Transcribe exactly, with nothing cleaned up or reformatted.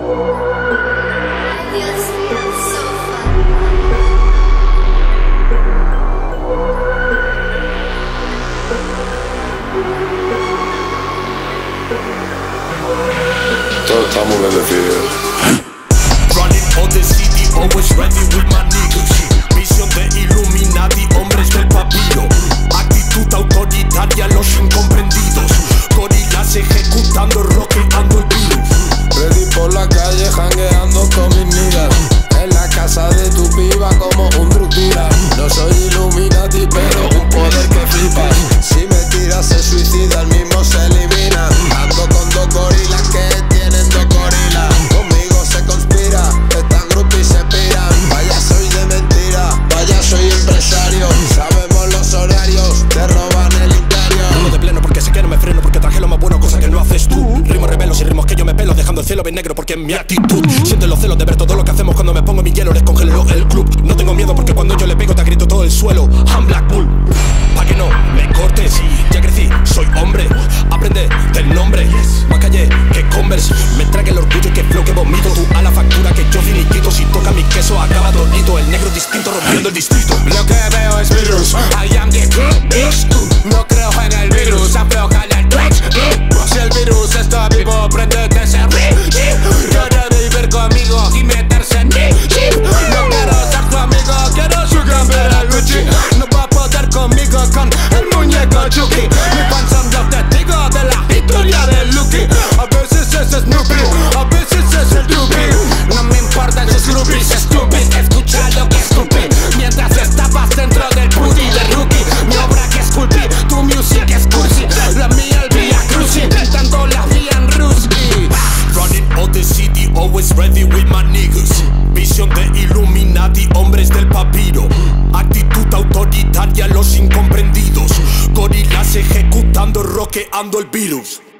Todos estamos en el field. Running on the city, always ready with my niggas. Visión de Illuminati, hombres del papiro. Actitud autoritaria, los incomprendidos. Gorilas ejecutando, rockeando el virus. Ready por la calle, jangueando con mis niggas. En la casa de tu piba como un drug dealer. No soy Illuminati, pero un poder que flipa. Si me tiras se suicida, el mismo se elimina. Ando con dos gorilas que tienen dos gorilas. Conmigo se conspira, estas groupies se piran. Vaya soy de mentira, vaya soy empresario. Sabemos los horarios, te roban el interior. Rimo de pleno porque sé que no me freno, porque traje lo más bueno, cosa que no haces tú. Ritmos revelos y ritmos que yo me pelo, dejando el cielo bien negro porque es mi actitud. Siento los celos de ver todo lo que hacemos cuando me pongo mi hielo, les congelo el club. No tengo miedo porque cuando yo le pego te grito todo el suelo. I'm Black Bull, pa' que no me cortes. Ya crecí, soy hombre, aprende del nombre. Más calle que Converse, me trague el orgullo que flow que vomito. Tú a la factura que yo finiquito, si toca mi queso acaba dormido. El negro distinto rompiendo el distrito. Lo que veo es virus, I am the bitch. No creo en el virus, afloja el Twitch. Si el virus está vivo, préndete ese rich. Quiere vivir conmigo y meterse en mi chip. No quiero ser tu amigo, quiero su campera Gucci. No va a poder conmigo con el muñeco Chucky. Mi fans son los testigos de la historia de Lucky. A veces es Snoopy, a veces es el Doobie. No me importan sus groupies, estúpidos. Escucha lo que escupí mientras estabas dentro del booty de Rookie. Mi obra que esculpí, tu music es cursi. La mía el Via Cruci, intentando la vía en Ruski. Running on the city, always ready with my niggas. Visión de Illuminati, hombres del papiro. Actitud autoritaria, los incomprendidos. Gorilas ejecutando, rockeando el virus.